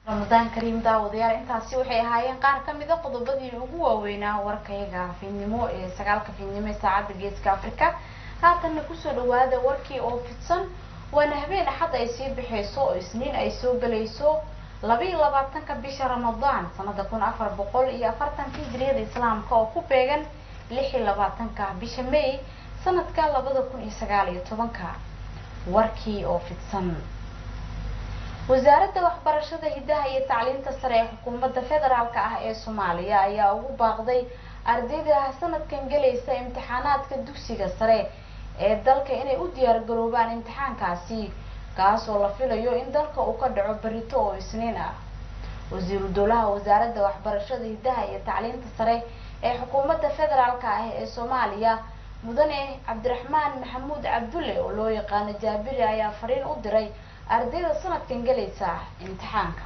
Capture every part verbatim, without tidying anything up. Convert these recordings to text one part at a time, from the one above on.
رمضان كريم داوديار intaasi waxay ahaayeen qaar ka mid ah qodobadii ugu waaweynaa warkayga fiidnimo ee sagaalka fiidnimo saacada geeska Afrika haatan ku soo dhawaada warkii oo fidsan wana habeen axad ay sii bixeyso oo isniin ay soo galayso laba iyo labaatanka bisha Ramadaan sanada kun afar boqol iyo afartan hijriyada islaamka oo ku beegan lix iyo labaatanka bisha May sanadka laba kun iyo sagaal iyo tobanka warkii oo fidsan wasaaradda waxbarashada hidaha iyo tacliinta sare ee xukuumadda federaalka ah ee Soomaaliya ayaa ugu baaqday ardayda sanadkan galaysa imtixaanaadka dugsiga sare ee dalka inay u diyaar garoobaan imtixaankaasi kaas oo la filayo in dalka uu ka dhaco barito oo isniin ah wasiiru dowlaha wasaaradda waxbarashada hidaha iyo tacliinta sare ee xukuumadda federaalka ah ee Soomaaliya mudane Cabdiraxmaan Maxamuud Cabdulle oo loo yaqaan Jaabiri ayaa fariin u diray ardayda sanadkan galaysa imtixaanka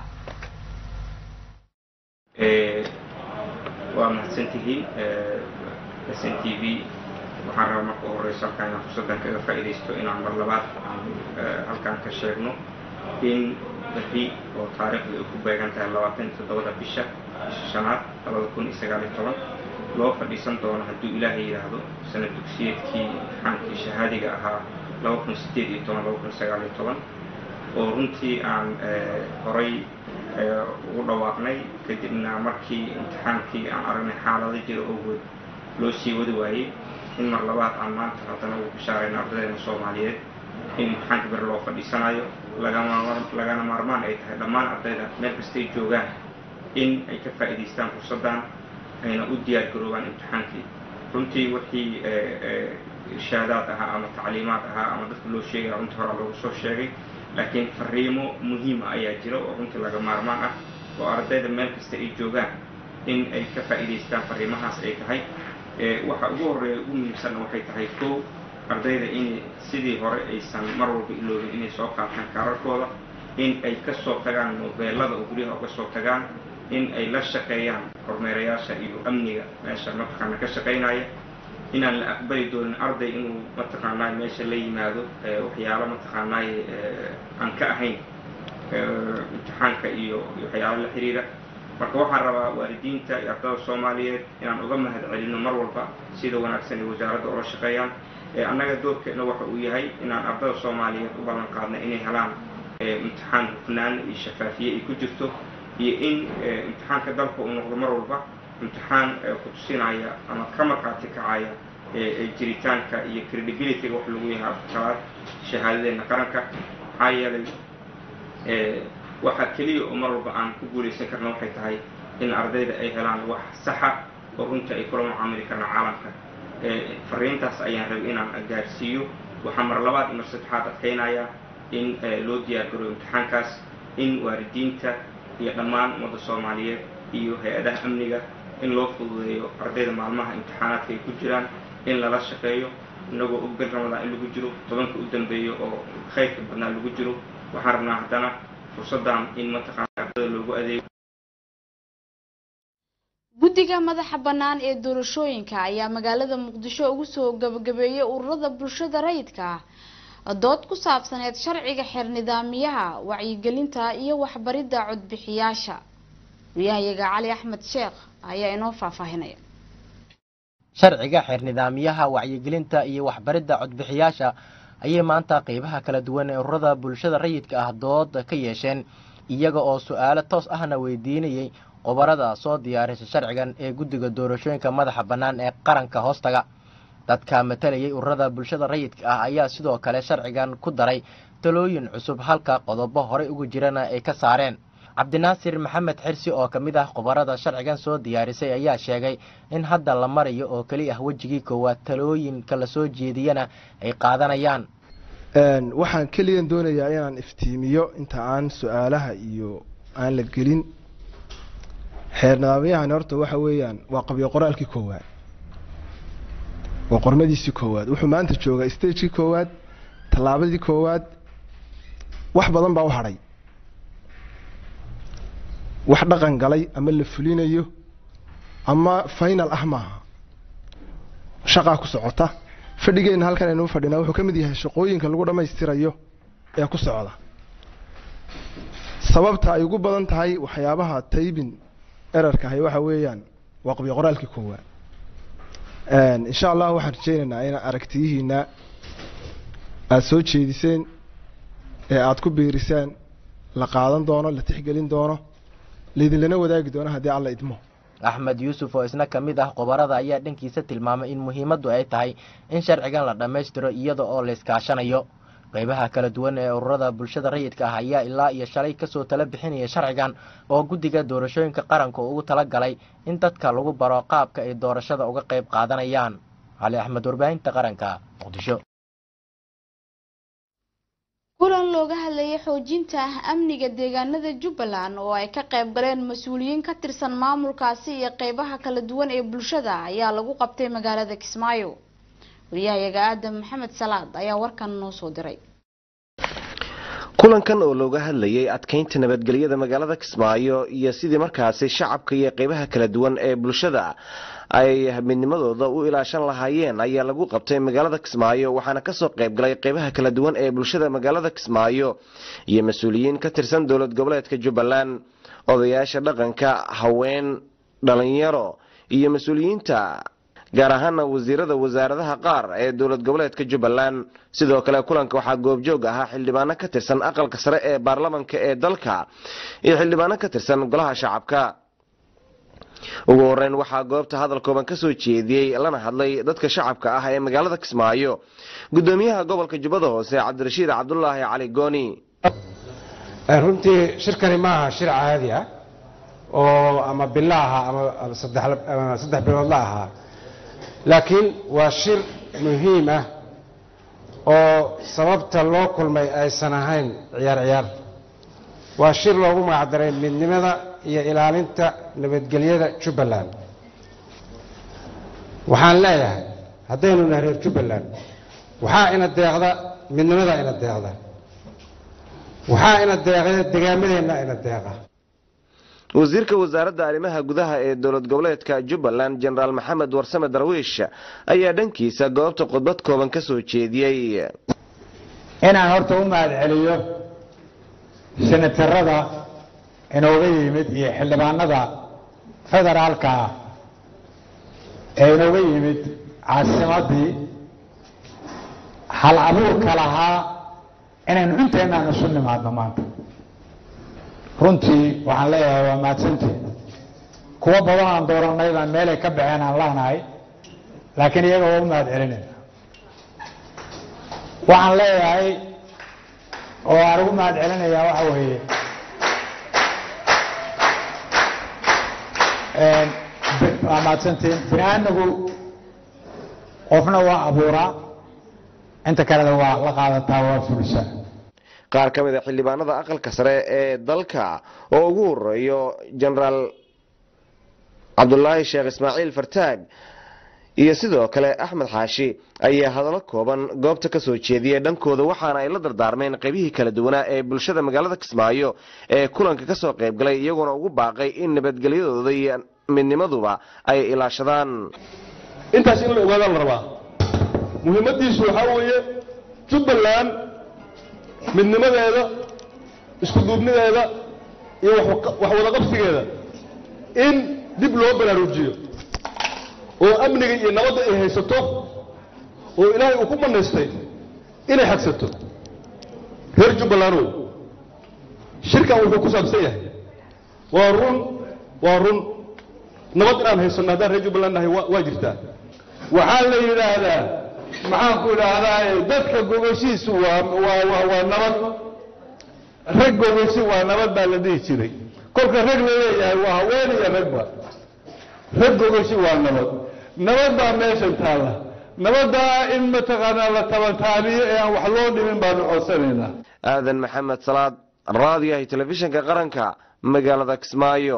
ee waa mahadsantihiin ee S N T V waxaan rabaa marka ugu horeysa inaan fursadan kaga faa'iideysto inaan mar labaad halkaan ka sheegno in bixi oo taariikhda ay ku beegan tahay labaatan iyo toddoba bisha shanaad laba kun iyo sagaal iyo toban loo fadhiisan doono hadduu Ilaahay yiraahdo sanad dugsiyeedkii imtixaankii shahaadiga ahaa laba kun iyo siddeed iyo toban laba kun iyo sagaal iyo toban oo runtii aan horay ugu dhawaaqnay kadibna markii imtixaankii aan aragnay xaalado jira oo guud loo sii wadi waayay in mar labaad aan maanta haddana ugu bishaarayno ardayda Soomaaliyeed in imtixaanka bir loo fadhiisanayo lagama lagana maarmaan ay tahay dhammaan ardayda meel kasta ay joogaan in ay ka faa'iideystaan fursadan ayna u diyaar garoobaan imtixaankii runtii wixii shahaadaad ahaa ama tacliimaad ahaa ama dadka loo sheegay runtii hore loogu soo sheegay laakiin fariimo muhiim ah ayaa jira oo runtii laga maarmaan ah oo ardayda meel kasta ay joogaan in ay ka faa'iideystaan fariimahaas ay tahay ee waxa ugu horeeya ugu muhiimsan waxay tahay koow ardayda in sidii hore aysan mar walba iloobin inay soo qaataan kaararkooda in ay ka soo tagaan mobilada oo guriga uga soo tagaan in ay la shaqeeyaan kormeerayaasha iyo amniga meesha mataqaana ka shaqeynaya inaan la aqbali doonin arday inuu mataqaanaa meesha la yimaado waxyaalo mataqaanaa aan ka ahayn imtixaanka iyo waxyaalo la xiriira marka waxaan rabaa waalidiinta iyo ardayda Soomaaliyeed inaan uga mahadcelino mar walba sida wanaagsan ee wasaaradda oo la shaqeeyaan ee annaga doorkeena waxa uu yahay inaan ardayda Soomaaliyeed u ballan qaadno inay helaan imtixaan hufnaan iyo shafaafiye ay ku jirto iyo in imtixaanka dalka uu noqdo mar walba imtixaan ku tusinaya ama ka marqaati kacaya ee jiritaanka iyo credibility wax lagu yahay afkaar shahaadadeena qaranka maxaa yeelay ee waxa kaliya oo mar walba aan ku guuleysan karno waxay tahay in ardayda ay helaan wax sax ah oo runtii ay kula macaamili karaan caalamka ee fariintaas ayaan rabay inaan gaarsiiyo waxaan mar labaad iyo mar saddexaad adkeynaya in loo diyaar garoobo imtixaankaas in waalidiinta iyo dhammaan ummadda Soomaaliyeed iyo hay'adaha amniga in loo fududeeyo ardayda maalmaha imtixaanaadka ay ku jiraan in lala shaqeeyo inagoo og bil Ramadaan in lagu jiro tobanka u dambeeyo oo khayrka badnaa lagu jiro waxaan rabnaa haddana fursadan in mataqaanaa ardayda loogu adeego guddiga madaxa bannaan ee doorashooyinka ayaa magaalada Muqdisho ugu soo gabagabeeyay ururada bulshada rayidka ah dood ku saabsaneed sharciga xeer nidaamiyaha wacyigelinta iyo waxbaridda codbixiyaasha wiyahayaga Cali Axmed Sheekh ayaa inoo faahfaahinaya sharciga xeer nidaamiyaha wacyigelinta iyo waxbaridda codbixiyaasha ayay maanta qaybaha kala duwan ee ururada bulshada rayidka ah dood ka yeesheen iyaga oo su'aalo toos ahna weydiinayay qobarada soo diyaarisay sharcigan ee guddiga doorashooyinka madaxa bannaan ee qaranka hoostaga dadka matalayay ururada bulshada rayidka ah ayaa sidoo kale sharcigan ku daray talooyin cusub halka qodobo hore ugu jirana ay ka saareen cabdinaasir maxamed xirsi oo ka mid ah qobarada sharcigan soo diyaarisay ayaa sheegay in hadda la marayo oo kaliya wajigii koowaad talooyinka la soo jeediyana ay qaadanayaan waxaan kaliya doonayaa inaan iftiimiyo inta aan su'aalaha iyo aan la gelin xeer nidaamyahan horta waxa weeyaan waa qabyo qoraalkii koowaad waa qormadiisii koowaad wuxuu maanta joogaa stagekii koowaad tallaabadii koowaad wax badan baa u hadhay wax dhaqan galay ama la fulinayo ama final ah maaha shaqaa ku socota fadhigeena halkan aynu fadhinaa wuxuu ka mid yahay shaqooyinka lagu dhamaystirayo ee ku socda sababta ay ugu badan tahay waxyaabaha taybin erarka ahay waxa weeyaan waa qabyo qoraalkii koowaad insha allah waxaan rajeynaynaa in aragtiyihiina aad soo jeediseen ee aad ku biirisaan la qaadan doono la tixgelin doono laydinlana wadaagi doono haddii alla idmo axmed yuusuf oo isna ka mid ah qobarada ayaa dhankiisa tilmaamay in muhiimaddu ay tahay in sharcigan la dhammaystiro iyada oo la iskaashanayo qaybaha kala duwan ee ururada bulshada rayidka ah ayaa ilaa iyo shalay kasoo tala bixinaya sharcigan oo guddiga doorashooyinka qaranka ugu tala galay in dadka lagu baro qaabka ay doorashada uga qayb qaadanayaan. cali axmed, warbaahinta qaranka, muqdisho. kulan looga hadlayay xoojinta amniga deegaanada Jubbaland oo ay ka qayb galeen mas'uuliyiin ka tirsan maamulkaasi iyo qaybaha kala duwan ee bulshada ayaa lagu qabtay magaalada Kismaayo. wariyahayaga Aadam Maxamed Salaad ayaa warkan noo soo diray. kulankan oo looga hadlayay adkeynta nabadgelyada magaalada Kismaayo iyo sidii markaasi shacabka iyo qaybaha kala duwan ee bulshada ay midnimadooda u ilaashan lahaayeen ayaa lagu qabtay magaalada Kismaayo waxaana ka soo qayb galay qaybaha kala duwan ee bulshada magaalada Kismaayo iyo mas'uuliyiin ka tirsan dawlad goboleedka Jubbaland, odayaasha dhaqanka, haween, dhalinyaro iyo mas'uuliyiinta gaar ahaan wasiirada wasaaradaha qaar ee dawlad goboleedka Jubbaland. sidoo kale kulanka waxaa goobjoog ahaa xildhibaano ka tirsan aqalka sare ee baarlamaanka ee dalka iyo xildhibaano ka tirsan golaha shacabka. ugu horeyn waxaa goobta hadal kooban ka soo jeediyey lana hadlay dadka shacabka ah ee magaalada Kismaayo gudoomiyaha gobolka Jubbada Hoose Cabdirashiid Cabdullaahi Cali Gooni. runtii shirkani maaha shir caadi ah oo ama bilaha ama saddex saddex bilood la aha, laakiin waa shir muhiim ah oo sababta loo kulmay aysan ahayn ciyaar ciyaar. waa shir loogu magacdaray midnimada iyo ilaalinta nabadgelyada Jubbaland. waxaan leeyahay haddaynu nahay reer Jubbaland waxaa ina deeqda midnimada ina deeqda, waxaa ina deeqda deegaamadeenna ina deeqa. wasiirka wasaaradda arrimaha gudaha ee dawlad goboleedka Jubbaland General Maxamed Warsame Darwiish ayaa dhankiisa goobta khudbad kooban ka soo jeediyay. inaan horta u mahad celiyo senatarada inooga yimid iyo xildhibaanada federaalka ah ee inooga yimid caasimadii hal abuurka lahaa inaynu inteenaan isu nimaadno maanta. runtii waxaan leeyahay waa mahadsantiin. kuwa badan aan dooranay baan meelay ka baxeen aan leenahay, laakiin iyaga waa u mahad celinayna. waxaan leeyahay oo aan ugu mahad celinayaa waxa weeye waa mahadsantiin. bini-aadmigu qofna waa abuuraa, inta kalena waa la qaadataa, waa fulisaa. qaar ka mid ah xildhibaanada aqalka sare ee dalka oo ugu horeeyo General Cabdullaahi Sheekh Ismaaciil Fartaag iyo sidoo kale Axmed Xaashi ayaa hadallo kooban goobta ka soo jeediyay dhankooda, waxaana ay la dardaarmeen qaybihii kala duwanaa ee bulshada magaalada Kismaayo ee kulanka ka soo qayb galay, iyaguna ugu baaqay in nabadgelyadooda iyo midnimaduba ay ilaashadaan. intaas in la ogaado la rabaa. muhiimadiisu waxa weeye Jubbaland midnimadeeda, isku duubnideeda iyo wax wada qabsigeeda in dib loo baraarujiyo oo amniga iyo nabadda ay haysato oo ilaahay uu ku banaystay inay xagsato. reer Jubbaland shirkan wuxuu ku saabsan yahay waa run waa run nabad inaan haysano haddaan reer Jubbaland nahay waa jirtaa. waxaa la yidhaahdaa maxaan ku idhaahdaa dadka gogoshiisu waa waa waa nabad, rag gogoshi waa nabad baa la dhihi jiray. kolka rag la leeyahay waa haween iyo ragba. rag gogoshi waa nabad, nabad baa meeshan taalla. nabaddaa in mataqaanaa la tabantaabiyo ee aan wax loo dhimin baanu codsanaynaa. aadan maxamed salaad, raadiyaha telefishinka qaranka, magaalada Kismaayo.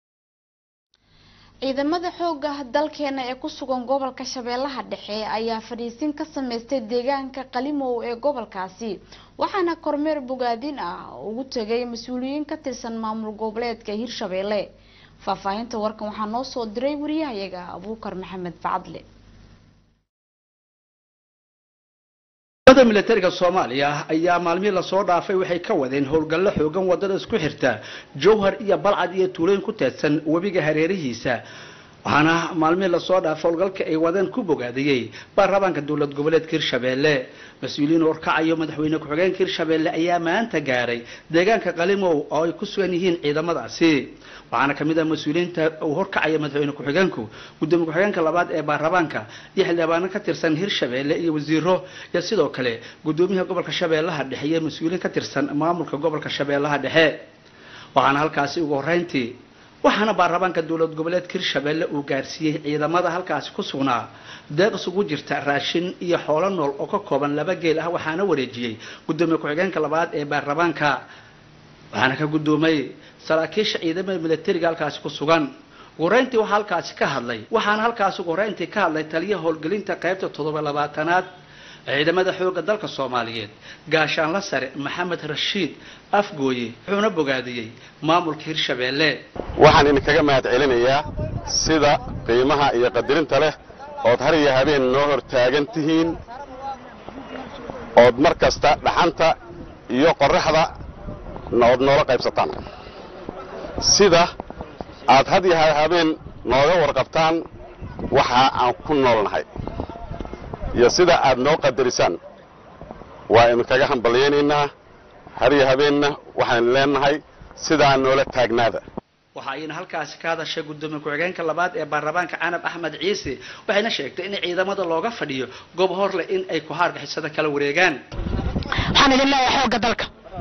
ciidamada xooga dalkeena ee ku sugan gobolka Shabeellaha Dhexe ayaa fadhiisin ka sameystay deegaanka Qalimow ee gobolkaasi, waxaana kormeer bogaadin ah ugu tagay mas'uuliyiin ka tirsan maamul goboleedka Hirshabeelle. faahfaahinta warkan waxaa noo soo diray wariyahayaga Abuukar Maxamed Bacadle. ciidamada militariga Soomaaliya ayaa maalmihii la soo dhaafay waxay ka wadeen howlgallo xoogan wadada isku xirta Jowhar iyo Balcad iyo Tuuleen ku teedsan webiga hareerihiisa waxaana maalmihii la soo dhaafay howlgalka ay wadeen ku bogaadiyay baarlamaanka dowlad goboleedka Hirshabeelle mas'uuliyiin warkacayo madaxweyne ku-xigeenka Hirshabeelle ayaa maanta gaaray deegaanka Qalimow oo ay ku sugan yihiin ciidamadaasi waxaana kamid ah mas'uuliyiinta uu horkacayo madaxweyne ku-xigeenku gudoomiye ku-xigeenka labaad ee baarlamaanka iyo xildhibaano ka tirsan Hirshabeelle iyo wasiiro iyo sidoo kale gudoomiyaha gobolka Shabeellaha Dhexe iyo mas'uuliyiin ka tirsan maamulka gobolka Shabeellaha Dhexe waxaana halkaasi ugu horeyntii waxaana baarlamaanka dowlad goboleedka Hirshabeelle uu gaarsiiyay ciidamada halkaasi ku sugnaa deeq isugu jirta raashin iyo xoolo nool oo ka kooban laba geel ah waxaana wareejiyay gudoomiye ku-xigeenka labaad ee baarlamaanka waxaana ka gudoomay saraakiisha ciidamada militariga halkaasi ku sugan goreyntii waxa halkaasi ka hadlay waxaana halkaasi goreyntii ka hadlay taliyaha howlgelinta qaybta toddoba iyo labaatanaad ciidamada xoogga dalka Soomaaliyeed gaashaan la sare Maxamed Rashiid Afgooye wuxuuna bogaadiyay maamulka Hirshabeelle waxaan in kaga mahad celinayaa sida qiimaha iyo qadarinta leh oo har iyo habeen noo hor taagan tihiin oo markasta dhaxanta iyo qorraxda nood noola qaybsataan sida aad had iyo habeen nooga warqabtaan waxa aan ku noolnahay iyo sida aad noo qadarisaan waa in kaga hambalyeynaa har iyo habeenna waxaan leenahay sida noola taagnaada waxa ayna halkaasi ka hadashay gudoomiye ku-xigeenka labaad ee baarlamaanka Canab Axmed Ciise waxayna sheegtay in ciidamada looga fadhiyo goob horle in ay ku hargixisada kala wareegaan waxaan idin leeyahay xoogga dalka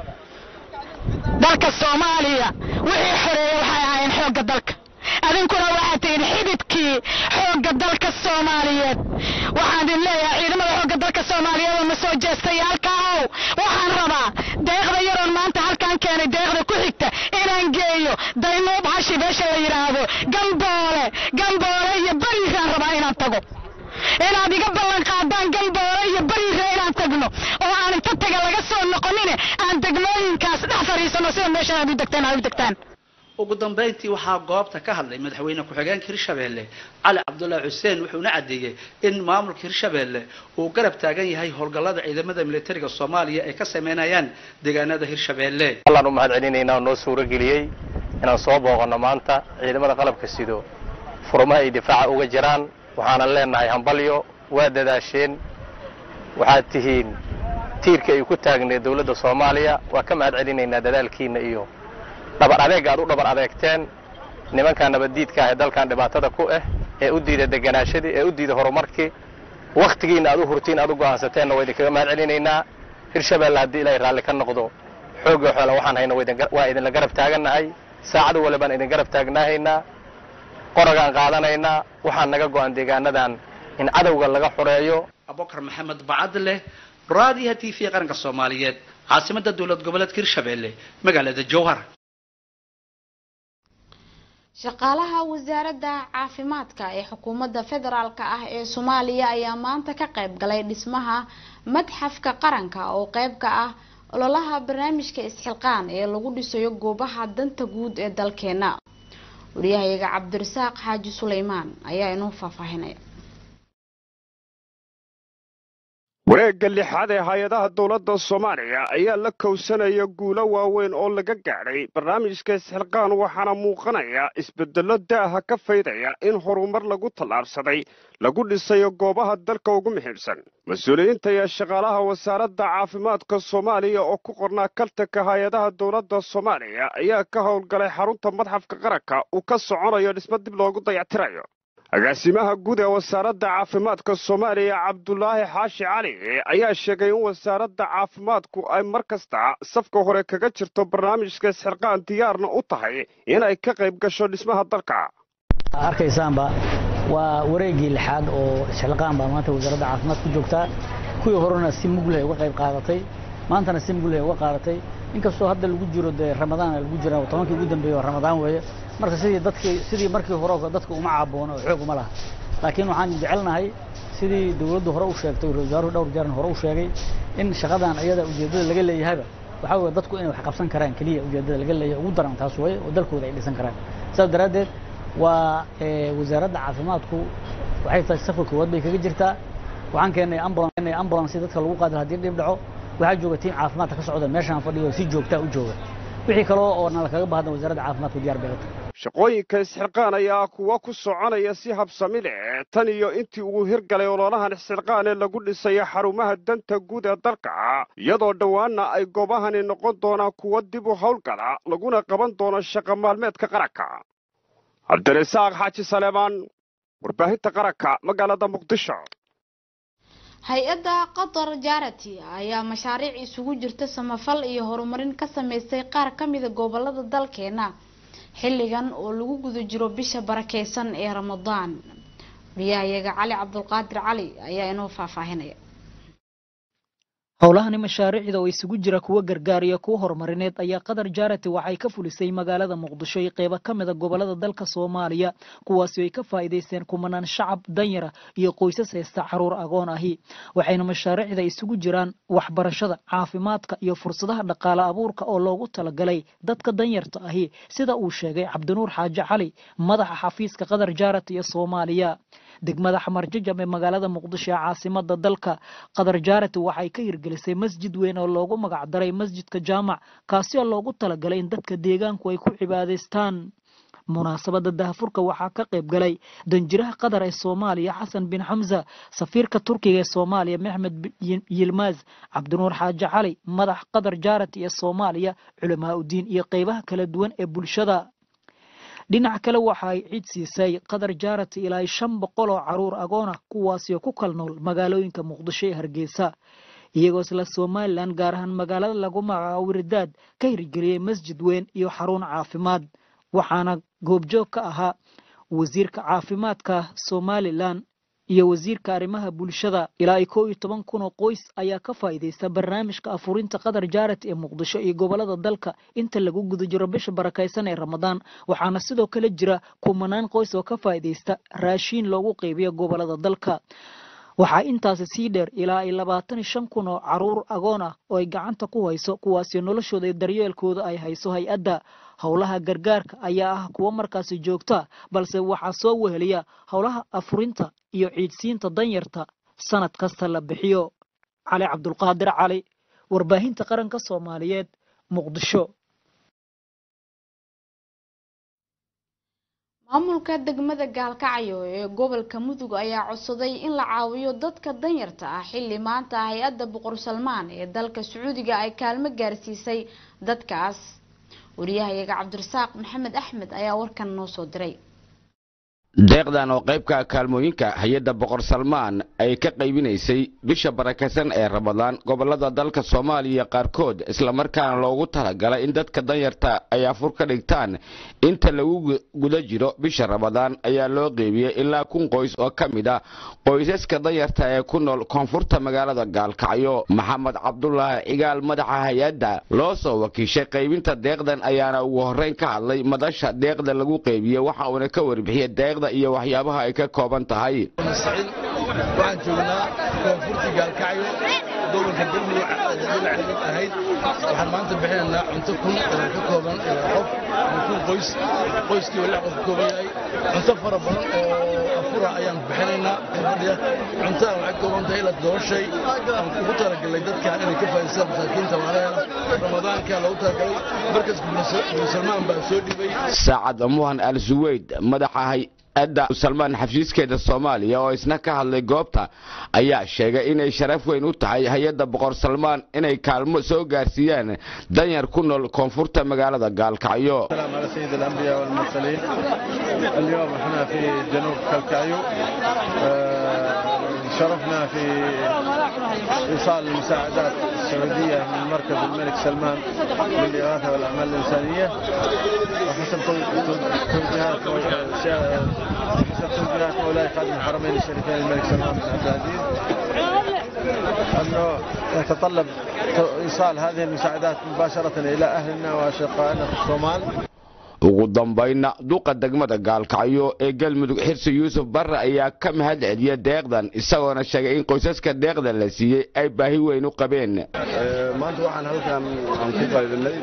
dalka Soomaaliya wixii xoreeyay waxay ahaayeen xoogga dalka adinkuna waxaad tihiin xididkii xoogga dalka Soomaaliyeed waxaan idin leeyahay ciidamada xoogga dalka Soomaaliyeed oo ma soo jeestay halkaa waxaan rabaa deeqda yaroon maanta halkaan keenay deeqda ku xigta inaan geeyo Daynoob Hashi beesha la yiraahdo Gamboole Gamboole iyo Bariiraan rabaa inaan tago inaad iga ballan qaadaan Gamboole iyo Bariiraan inaan tagno oo aan inta taga laga soo noqonin aan degmooyinkaas dhex fariisano sida meesha aad u degtaan aad u degtaan ugu dambeyntii waxaa goobta ka hadlay madaxweyne ku-xigeenka Hirshabeelle Cali Cabdullaahi Xuseen wuxuuna cadeeyay in maamulka Hirshabeelle uu garab taagan yahay howlgallada ciidamada militariga Soomaaliya ay ka sameynayaan deegaanada Hirshabeelle Allaan u mahad celinaynaa noo suuro geliyay inaan soo booqano maanta ciidamada qalabka sido furmaha ay difaaca uga jiraan waxaana leenahay hambalyo waa dadaasheen waxaad tihiin tiirka ay ku taagnay dawladda Soomaaliya waa ka mahad celinaynaa dadaalkiina iyo dhabar adeeg aad u dhabar adeegteen nimanka nabadiidka ah ee dalkan dhibaatada ku ah ee u diiday deganaashadii ee u diiday horumarkii waqtigiina aad u hurtiin aad u go'aansateen way idinkaga mahad celinaynaa Hirshabeelle haddii Ilaahay raalli ka noqdo xoogga xoolo waxaan hayna waa idin la garab taaganahay saacad waliba idin garab taagnaahayna qoragaan qaadanaynaa waxaan naga go'an deegaanadan in cadawga laga xoreeyo Abubakar Maxamed Bacadle raadiyaha T V qaranka Soomaaliyeed caasimada dowlad goboleedka Hirshabeelle magaalada Jowhar shaqaalaha wasaaradda caafimaadka ee xukuumadda federaalka ah ee Soomaaliya ayaa maanta ka qayb galay dhismaha madxafka qaranka oo qayb ka ah ololaha barnaamijka isxilqaan ee lagu dhisayo goobaha danta guud ee dalkeena wariyahayaga Cabdirasaaq Xaaji Suleymaan ayaa inoo faahfaahinaya wareegga lixaad ee hay-adaha dowladda Soomaaliya ayaa la kowsanaya guulo waaweyn oo laga gaadhay barnaamijka isxilqaan waxaana muuqanaya isbeddello daaha ka faydaya in horumar lagu tallaabsaday lagu dhisayo goobaha dalka ugu muhiimsan mas-uuliyiinta iyo shaqaalaha wasaaradda caafimaadka Soomaaliya oo ku qornaa kaltanka hay-adaha dowladda Soomaaliya ayaa ka howlgalay xarunta madxafka qaranka uu ka soconayo dhismo dib loogu dayactirayo agaasimaha guud ee wasaaradda caafimaadka Soomaaliya Cabdullaahi Xaashi Cali ayaa sheegay in wasaaradda caafimaadku ay mar kasta safka hore kaga jirto barnaamijka isxilqaan diyaarna u tahay in ay ka qayb gasho dhismaha dalka arkaysaanba waa wareegii lixaad oo isxilqaan baa maanta wasaaradda caafimaadka ku joogta kuwii horena si mug leh uga qayb qaadatay maantana si mug leh uga qaadatay inkastoo hadda lagu jiro de Ramadaan lagu jiro tobankii ugu dambeeyay Ramadaan weeye marka sidii dadkii sidii markii hore dadku uma caaboono xoog uma laha laakiin waxaan jecelnahay sidii dawladdu hore u sheegtay wasaaruhu dhowr jeer hore u sheegay in shaqadan iyada ujeedada laga leeyahay waxa weeye dadku inay wax qabsan karaan kaliya ujeedada laga leeyahay ugu daran taas weeye oo dalkooda ay dhisan karaan sabab daraadeed waa wasaaradda caafimaadku waxay tahay safar koowaad bay kaga jirtaa waxaan keenay ambulance ambulance dadka lagu qaado haddii dhib dhaco waxaa jooga tiin caafimaadka ka socda meeshaan fadhiyo si joogta u jooga wixii kale oo nala kaga baahdan wasaaradda caafimaadku diyaar bay u tahay shaqooyinka isxilqaan ayaa kuwa ku soconaya si habsami leh tan iyo intii uu hirgalay ololahan isxilqaan ee lagu dhisay xarumaha danta guud ee dalka iyadoo dhowaanna ay goobahani noqon doonaan kuwa dib u howlgala laguna qaban doono shaqo maalmeedka qaranka cabdirasaaq xaaji saleemaan warbaahinta qaranka magaalada muqdisho hay-adda qatar charity ayaa mashaariic isugu jirta samafal iyo horumarin ka sameysay qaar ka mid ah gobolada dalkeena xilligan oo lagu guda jiro bisha barakeysan ee Ramadaan biyahayaga Cali Cabdulqaadir Cali ayaa inoo faahfaahinaya howlahani mashaariicda oo isugu jira kuwa gargaar iyo kuwa horumarineed ayaa Qatar Charity waxay ka fulisay magaalada Muqdisho ee qayb ka mid ah gobolada dalka Soomaaliya kuwaas oo ay ka faa'iideysteen kumanaan shacab danyar iyo qoysas haysta caruur agoon ahi waxayna mashaariicda isugu jiraan waxbarashada caafimaadka iyo fursadaha dhaqaale abuurka oo loogu talagalay dadka danyarta ahi sida uu sheegay Cabdinuur Xaaji Cali madaxa xafiiska Qatar Charity ee Soomaaliya degmada Xamar Jajab ee magaalada Muqdisho ee caasimada dalka Qatar Charity waxay ka hirgelisay masjid weyn oo loogu magac daray masjidka jaamac kaasi oo loogu talagalay in dadka deegaanku ay ku cibaadaystaan munaasabada daahfurka waxaa ka qayb galay danjiraha Qatar ee Soomaaliya Xasan bin Hamza safiirka Turkiga ee Soomaaliya Maxmed Yilmaz Cabdinuur Xaaji Cali madax Qatar Charity ee Soomaaliya culamaa u diin iyo qaybaha kala duwan ee bulshada dhinaca kale waxa ay cid siisay Qatar Charity ilaa shan boqol oo caruur agoon ah kuwaas oo ku kala nool magaalooyinka Muqdisho iyo Hargeysa iyagoo isla Soomaaliland gaar ahaan magaalada lagu magacaabo Wirdaad ka hirgeliyay masjid weyn iyo xarun caafimaad waxaana goobjoog ka ahaa wasiirka caafimaadka Soomaaliland iyo wasiirka arrimaha bulshada ilaa kow iyo toban kun oo qoys ayaa ka faa'iideysta barnaamijka afurinta Qatar Charity ee Muqdisho iyo gobolada dalka inta lagu guda jiro bisha barakeysan ee Ramadaan waxaana sidoo kale jira kumanaan qoys oo ka faa'iideysta raashin loogu qaybiyo gobolada dalka waxaa intaas sii dheer ilaa labaatan iyo shan kun oo caruur agoon ah oo ay gacanta ku hayso kuwaas oo noloshooda iyo daryeelkooda ay hayso hay-adda howlaha gargaarka ayaa ah kuwa markaas joogta balse waxaa soo weheliya howlaha afurinta iyo ciidsiinta danyarta sanad kasta la bixiyo Cali Cabdulqaadir Cali warbaahinta qaranka Soomaaliyeed Muqdisho maamulka degmada Gaalkacyo ee gobolka Mudug ayaa codsaday in la caawiyo dadka danyarta ah xilli maanta hay-adda Boqor Salmaan ee dalka Sacuudiga ay kaalmo gaarsiisay dadkaas wariyahayaga Cabdirasaaq Maxamed Axmed ayaa warkan noo soo diray deeqdan oo qaybka kaalmooyinka hay'adda Boqor Salmaan ay ka qaybinaysay bisha barakeysan ee Ramadaan gobolada dalka Soomaaliya qaarkood isla markaana loogu talagalay in dadka danyarta ay afur ka dhigtaan inta lagu guda jiro bisha Ramadaan ayaa loo qeybiyay ilaa kun qoys oo kamid ah qoysaska danyarta ee ku nool koonfurta magaalada Gaalkacyo Maxamed Cabdullaahi Cigaal madaxa hay'adda loo soo wakiishay qaybinta deeqdan ayaana ugu horeyn ka hadlay madasha deeqda lagu qeybiyay waxa uu ka warbixiyay deeqda iyo waxyaabaha ay ka kooban tahay waxaan joognaa koonfurta Gaalkacyo gobolka Galmudug dhinaca ahayd waxaan maanta bixinaynaa cunto kun ka kooban qof kun qoys qoyskii wala qof kooban yahay cunto fara badan oo afura ayaan bixinaynaa cuntada waxay kooban tahay la dooshay aan ugu talagalay dadka inay ka faa'iideystaan masaakiinta walaalaha Ramadaanka loogu talagalay markaas Boqor Salmaan baa soo dhibay Saacad Muhan Al-Suwayd madaxa adda Salmaan xafiiskeeda Soomaaliya oo isna ka hadlay goobta ayaa sheegay inay sharaf weyn u tahay hay'adda Boqor Salmaan inay kaalmo soo gaarsiiyaan danyar ku nool koonfurta magaalada Gaalkacyo على سيد الأنبياء والمرسلين اليوم احنا في جنوب كالكعيو شرفنا في إيصال المساعدات السعودية من مركز الملك سلمان للإغاثة والأعمال الإنسانية وحسب توجيهات حسب توجيهات مولاي خادم الحرمين الشريفين الملك سلمان بن عبد العزيز أنه يتطلب إيصال هذه المساعدات مباشرة إلى أهلنا وأشقائنا في الصومال ugu dambayna duqa degmada Gaalkacyo ee Galmudug Xirsi Yuusuf Barre ayaa ka mahad celiyay deeqdan isagoona sheegay in qoysaska deeqdan la siiyay ay baahi weyn u qabeen maanta waxaan halkan aan ku qaybinay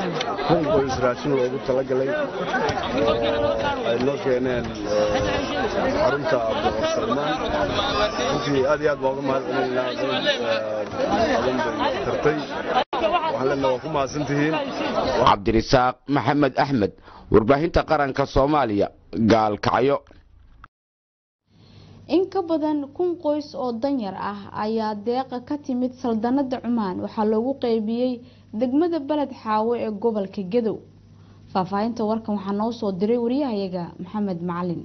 kun qoys raashin loogu talagalay ay loo keeneen xarunta boqor salmaan runtii aad iyo aad baan uga mahadcelinaynaa tartay waxaan leenahay waa ku mahadsantihiin cabdirisaaq maxamed axmed warbaahinta qaranka soomaaliya gaalkacyo in ka badan kun qoys oo danyar ah ayaa deeqa ka timid saldanada Cumaan waxaa loogu qaybiyay degmada Balad Xaawo ee gobolka Gadow faahfaahinta warkan waxaa noo soo diray wariyahayaga Maxamed Macalin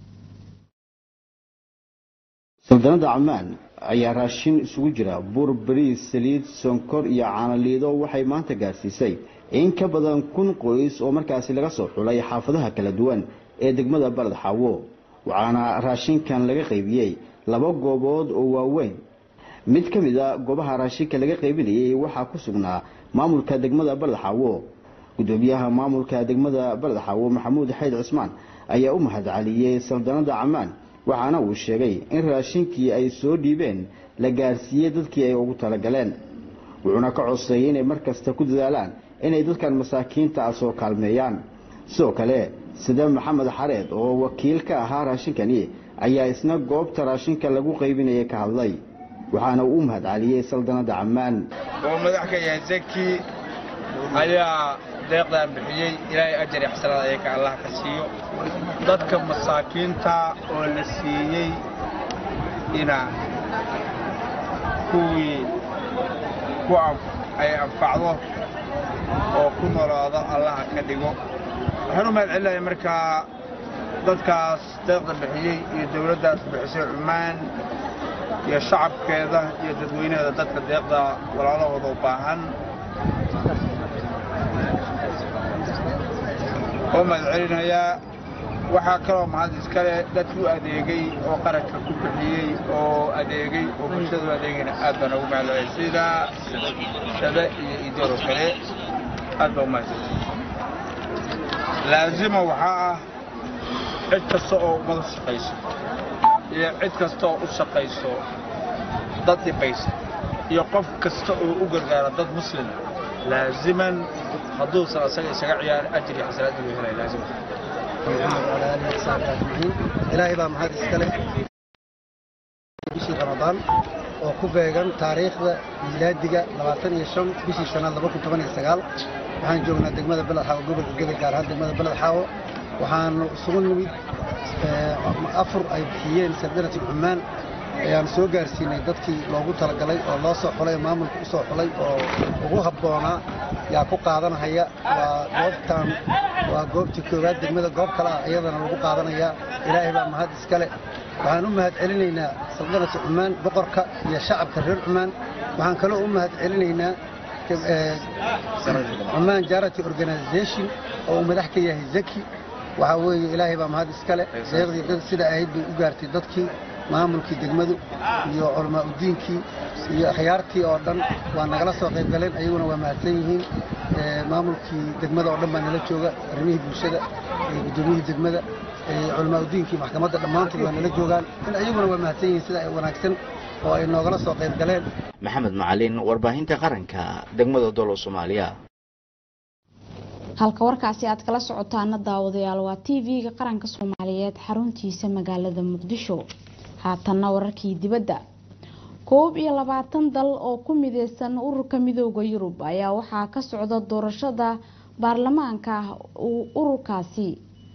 saldanada Cumaan ayaa raashin isugu jira bur bariis saliid sonkor iyo caano liido waxay maanta gaarsiisay in ka badan kun qoys oo markaasi laga soo xulay xaafadaha kala duwan ee degmada Balad Xaawo waxaana raashinkan laga qaybiyay laba goobood oo waaweyn mid ka mid ah goobaha raashinka laga qaybinayay waxaa ku sugnaa maamulka degmada Balad Xaawo gudoomiyaha maamulka degmada Balad Xaawo Maxamuud Xayd Cusmaan ayaa u mahadceliyay saldanada Cumaan waxaana uu sheegay in raashinkii ay soo dhiibeen la gaarsiiyay dadkii ay ugu talagaleen wuxuuna ka codsaday inay markasta ku dadaalaan inay dadkan masaakiinta ah soo kaalmeeyaan sidoo kale sida Maxamed Xareed oo wakiil ka ahaa raashinkani ayaa isna goobta raashinka lagu qaybinayay ka hadlay waxaana uu mahadceliyay saldanada Cumaan oo madax ka yahay Zaki ayaa deeqdan bixiyay ilaahay ajir iyo xasanaad ay ka Allah ka siiyo dadka masaakiinta oo la siiyay ina kuwii ku ay anfacdo oo ku noolaado Allah ka dhigo waxaan u mahadcelinayaa markaa dadkaas deeqda bixiyay iyo dawladdaas bixisay Cumaan iyo shacabkeeda iyo dadweynaha dadka deeqda walaalahooda u baahan oo mahadcelinayaa waxaa kaloo mahad iskale dadku adeegay oo qaranka ku bixiyay oo adeegay oo bulshadu adeegayna aad baan ugu mahadceliyay sida shada iyo idaro kale aad baan u mahadceliyay laazima waxaa ah cid kasta oo ummad u shaqayso iyo cid kasta oo u shaqayso dad dhibaysa iyo qof kasta oo u gargaara dad muslim laaziman hadduu asaga isaga ciyaar ajir iyo xasanaad uu helay laazima ilaahay baa mahad iskale bishii ramadaan oo ku beegan taariikhda miilaadiga labaatan iyo shan bishii sanaad laba kun toban iyo sagaal waxaan joognaa degmada Balad Xaawo gobolka Gadow gaar ahaan degmada Balad Xaawo waxaan isugu nimid afur ay bixiyeen saldanada Cumaan ayaan soo gaarsiinay dadkii loogu talagalay oo loo soo xulay maamulka u soo xulay oo ugu habboonaa yaa ku qaadanaya waa goobtan waa goobtii koowaad degmada goob kale ah iyadana lagu qaadanaya ilaahay baa mahad iskale waxaan u mahadcelinaynaa saldanada Cumaan boqorka iyo shacabka reer Cumaan waxaan kaloo u mahadcelinaynaa Cumaan Charity Organization oo madax ka yahay Zaki waxa weeye ilaahay baa mahad iskale deeqdii sida ay u gaartay dadkii maamulkii degmadu iyo culamaa u diinkii iyo akhyaartii oo dhan waa nagala soo qayb galeen ayaguna waa mahadsan yihiin maamulkii degmada oo dhan baa nala jooga arrimihii bulshada gudoomiyihii degmada culamaa u diinkii maxkamadda dhammaantood waa nala joogaan in ayaguna waa mahadsan yihiin sida ay wanaagsan oo ay noogala soo qayb galeen Maxamed Macalin warbaahinta qaranka degmada Dolo Soomaaliya halka warkaasi aad kala socotaana daawadayaal waa T V-ga qaranka Soomaaliyeed xaruntiisa magaalada Muqdisho haatanna wararkii dibadda koob iyo labaatan dal oo ku mideysan ururka midowga Yurub ayaa waxaa ka socda doorashada baarlamaanka ururkaasi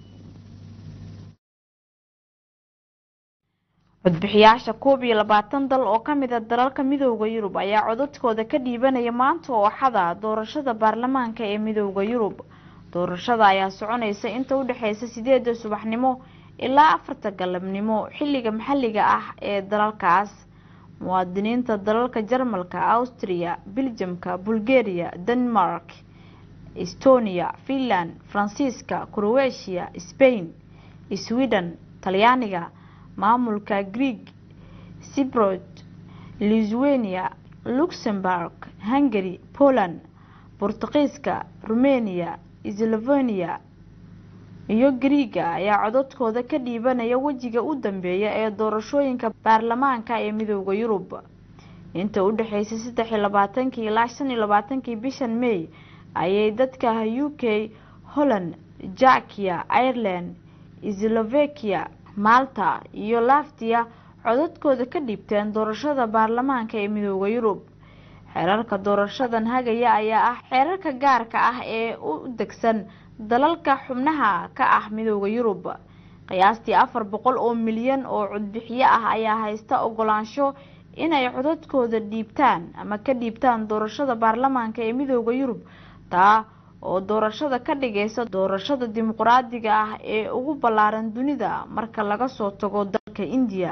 codbixiyaasha koob iyo labaatan dal oo ka mid ah dalalka midowga Yurub ayaa codadkooda ka dhiibanaya maanta oo xada doorashada baarlamaanka ee midowga Yurub doorashada ayaa soconaysa inta u dhaxaysa sideedda subaxnimo ilaa afarta galabnimo xilliga maxalliga ah ee dalalkaas muwaadiniinta dalalka Jarmalka, Austria, Belgiumka, Bulgaria, Denmark, Estonia, Finland, Faransiiska, Croatia, Spain, Sweden, Talyaaniga, maamulka Greek, Cyprus, Lithuania, Luxembourg, Hungary, Poland, Portugiiska, Romania, Slovenia iyo Greega ayaa codadkooda ka dhiibanaya wajiga u dambeeya ee doorashooyinka baarlamaanka ee midowga Yurub inta u dhaxaysa saddex iyo labaatan ilaa shan iyo labaatan bishan May ayay dadka U K, Holland, Czechia, Ireland, Slovakia, Malta iyo Latvia codadkooda ka dhiibteen doorashada baarlamaanka ee midowga Yurub. xeerarka doorashadan hagaya ayaa ah xeerarka gaarka ah ee u degsan dalalka xubnaha ka ah midowga Yurub. qiyaastii afar boqol oo milyan oo codbixiye ah ayaa haysta ogolaansho inay codadkooda dhiibtaan ama ka dhiibtaan doorashada baarlamaanka ee midowga Yurub, taa oo doorashada ka dhigaysa doorashada dimuqraadiga ah ee ugu ballaaran dunida marka laga soo tago dalka India.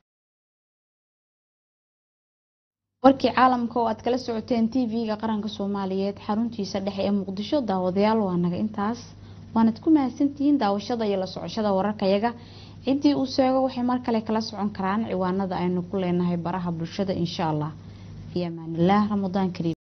warkii caalamka oo aad kala socoteen T V-ga qaranka Soomaaliyeed xaruntiisa dhexe ee Muqdisho. daawadayaal waa naga intaas, waanad ku mahadsantihiin daawashada iyo la socoshada wararkayaga. ciddii uu sheego waxay mar kale kala socon karaan ciwaanada aynu ku leenahay baraha bulshada insha Allah. fi amaanillah. Ramadaan kariim.